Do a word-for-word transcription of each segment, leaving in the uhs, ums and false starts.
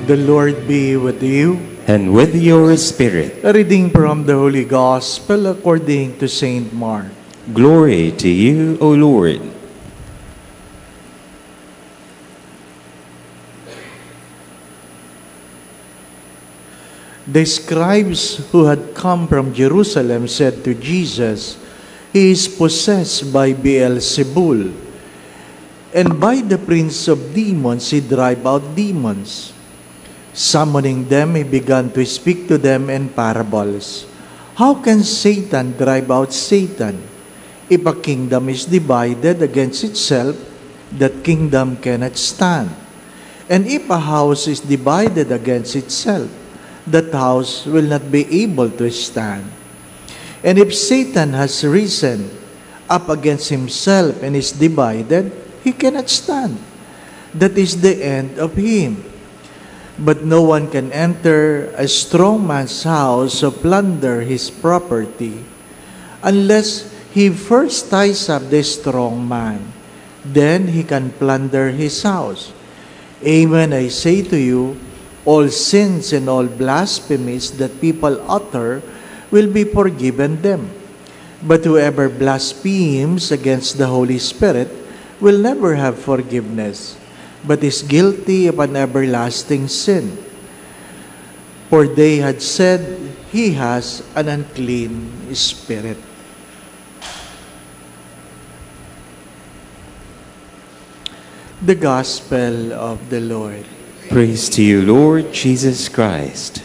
The Lord be with you. And with your spirit. A reading from the Holy Gospel according to Saint Mark. Glory to you, O Lord. The scribes who had come from Jerusalem said to Jesus, "He is possessed by Beelzebul, and by the prince of demons he drive out demons." Summoning them, he began to speak to them in parables. "How can Satan drive out Satan? If a kingdom is divided against itself, that kingdom cannot stand. And if a house is divided against itself, that house will not be able to stand. And if Satan has risen up against himself and is divided, he cannot stand. That is the end of him. But no one can enter a strong man's house to plunder his property unless he first ties up the strong man. Then he can plunder his house. Amen, I say to you, all sins and all blasphemies that people utter will be forgiven them. But whoever blasphemes against the Holy Spirit will never have forgiveness, but is guilty of an everlasting sin. For they had said, he has an unclean spirit." The Gospel of the Lord. Praise to you, Lord Jesus Christ.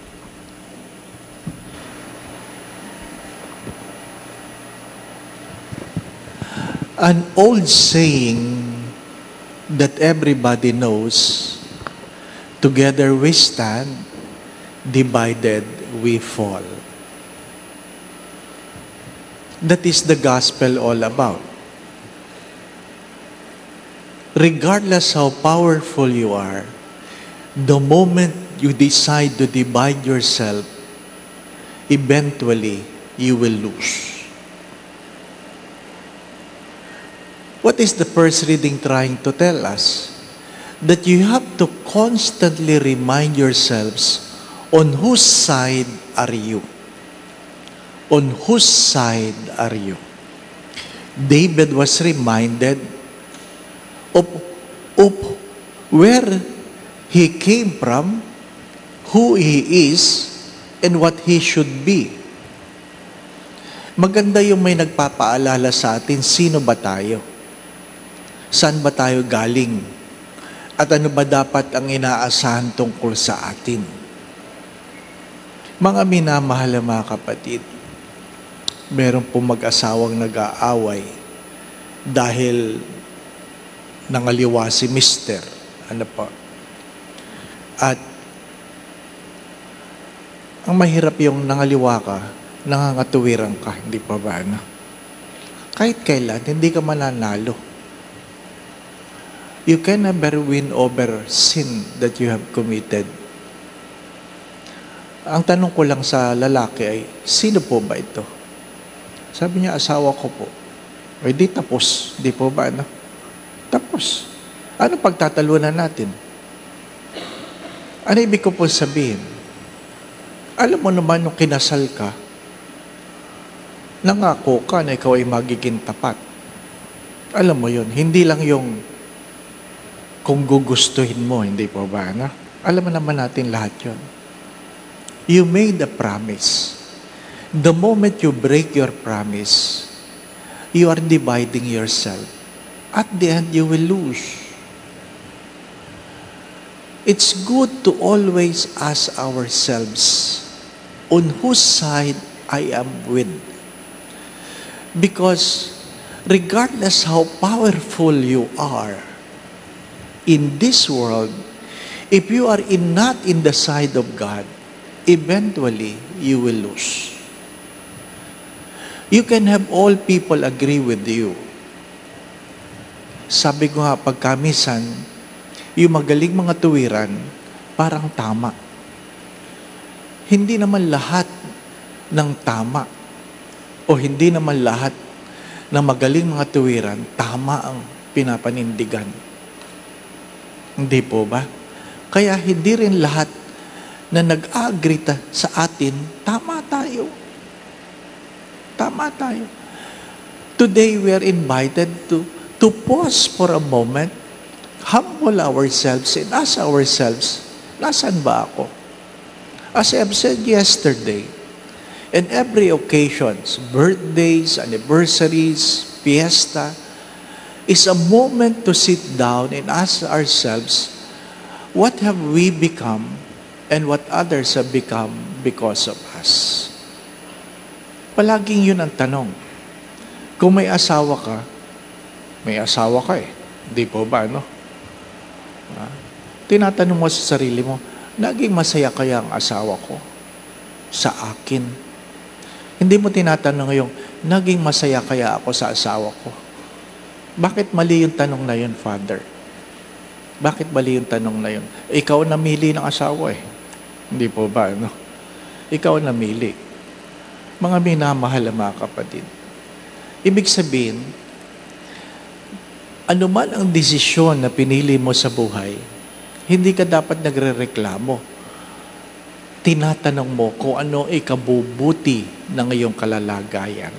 An old saying that everybody knows, together we stand, divided we fall. That is the gospel all about. Regardless how powerful you are, the moment you decide to divide yourself, eventually you will lose. What is the first reading trying to tell us? That you have to constantly remind yourselves on whose side are you? On whose side are you? David was reminded of, of where he came from, who he is, and what he should be. Maganda yung may nagpapaalala sa atin, sino ba tayo? Saan ba tayo galing? At ano ba dapat ang inaasahan tungkol sa atin? Mga minamahal na mga kapatid, meron pong mag-asawang nag-aaway dahil nangaliwa si mister. Ano pa? At ang mahirap yung nangaliwa ka, nangangatuwiran ka, hindi pa ba? Ano? Kahit kailan, hindi ka mananalo. You can never win over sin that you have committed. Ang tanong ko lang sa lalaki ay, sino po ba ito? Sabi niya, asawa ko po. O di tapos. Di po ba? Ano? Tapos. Ano pagtatalunan natin? Ano ibig ko po sabihin? Alam mo naman nung kinasal ka, nangako ka na ikaw ay magiging tapat. Alam mo yun, hindi lang yung kung gugustuhin mo, hindi po ba? Na? Alam mo naman natin lahat yun. You made a promise. The moment you break your promise, you are dividing yourself. At the end, you will lose. It's good to always ask ourselves, on whose side I am with? Because regardless how powerful you are, in this world, if you are in, not in the side of God, eventually you will lose. You can have all people agree with you. Sabi ko nga, pagkamisan, yung magaling mga tuwiran, parang tama. Hindi naman lahat ng tama o hindi naman lahat ng magaling mga tuwiran, tama ang pinapanindigan. Hindi po ba? Kaya hindi rin lahat na nag-agree ta- sa atin, tama tayo. Tama tayo. Today, we are invited to, to pause for a moment, humble ourselves and ask ourselves, nasaan ba ako? As I've said yesterday, in every occasions, birthdays, anniversaries, fiesta, is a moment to sit down and ask ourselves, what have we become and what others have become because of us? Palaging yun ang tanong. Kung may asawa ka, may asawa ka eh. Di po ba, no? Ha? Tinatanong mo sa sarili mo, naging masaya kaya ang asawa ko sa akin? Hindi mo tinatanong yung, naging masaya kaya ako sa asawa ko? Bakit mali yung tanong na yun, Father? Bakit mali yung tanong na yun? Ikaw namili ng asawa eh. Hindi po ba, no? Ikaw namili. Mga minamahal na mga kapatid. Ibig sabihin, anuman ang desisyon na pinili mo sa buhay, hindi ka dapat nagrereklamo. Tinatanong mo kung ano ikabubuti ng iyong kalalagayan.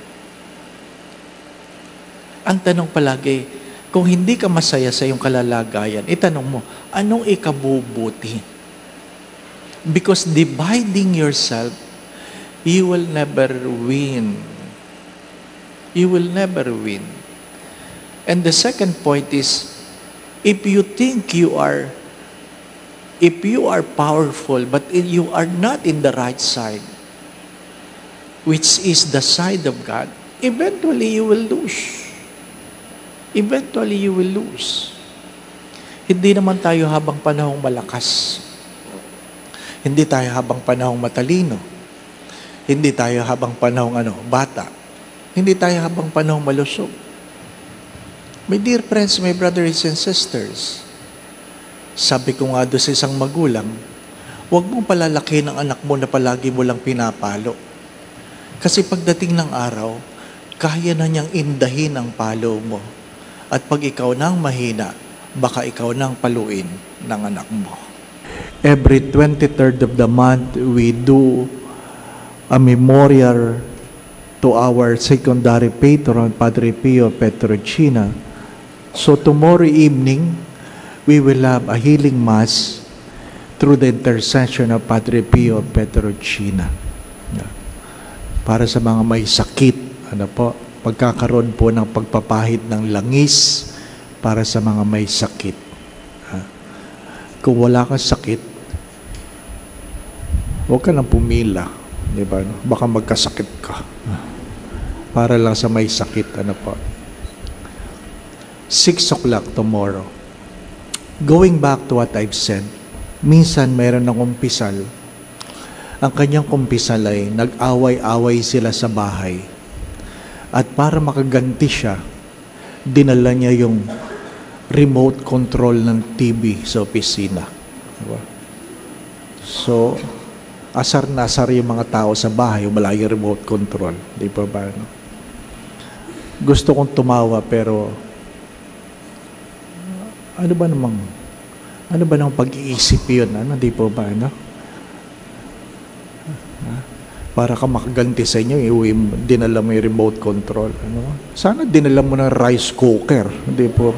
Ang tanong palagi, kung hindi ka masaya sa iyong kalalagayan, itanong mo, anong ikabubuti? Because dividing yourself, you will never win. You will never win. And the second point is, if you think you are, if you are powerful, but you are not in the right side, which is the side of God, eventually you will lose. Eventually you will lose. Hindi naman tayo habang panahong malakas. Hindi tayo habang panahong matalino. Hindi tayo habang panahong ano, bata. Hindi tayo habang panahong malusog. My dear friends, my brothers and sisters, sabi ko nga doon sa isang magulang, huwag mong palalaki ng anak mo na palagi mo lang pinapalo. Kasi pagdating ng araw, kaya na niyang indahin ang palo mo. At pag ikaw nang mahina, baka ikaw nang paluin ng anak mo. Every twenty-third of the month, we do a memorial to our secondary patron, Padre Pio Petrocina. So tomorrow evening, we will have a healing mass through the intercession of Padre Pio Petrocina. Para sa mga may sakit, ano po, pagkakaroon po ng pagpapahid ng langis para sa mga may sakit. Kung wala kang sakit, huwag ka nang pumila. Di ba? Baka magkasakit ka. Para lang sa may sakit. Ano po? Six o'clock tomorrow. Going back to what I've said, minsan mayroon ng kumpisal. Ang kanyang kumpisal ay nag-away-away sila sa bahay. At para makaganti siya, dinala niya yung remote control ng T V sa opisina. Diba? So, asar na asar yung mga tao sa bahay, wala yung remote control. Di ba ba? No? Gusto kong tumawa, pero ano ba namang, ano ba namang pag-iisip yun? Ano? Di ba ba? No? Para ka makaganti sa inyo, iuwi mo, dinala mo yung remote control. Ano? Sana dinala mo ng rice cooker. Hindi po.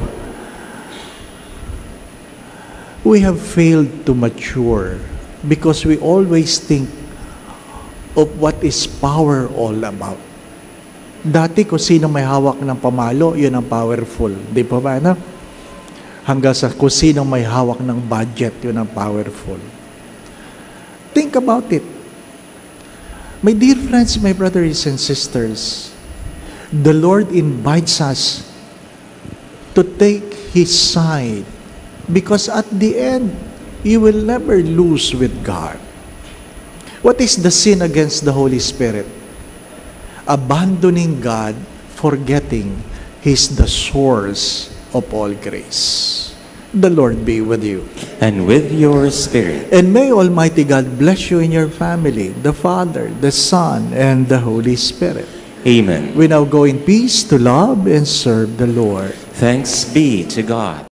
We have failed to mature because we always think of what is power all about. Dati kung sino may hawak ng pamalo, yun ang powerful. Di po ba? Ano? Hanggang sa kung sino may hawak ng budget, yun ang powerful. Think about it. My dear friends, my brothers and sisters, the Lord invites us to take His side because at the end, you will never lose with God. What is the sin against the Holy Spirit? Abandoning God, forgetting He's the source of all grace. The Lord be with you. And with your spirit. And may Almighty God bless you in your family, the Father, the Son, and the Holy Spirit. Amen. We now go in peace to love and serve the Lord. Thanks be to God.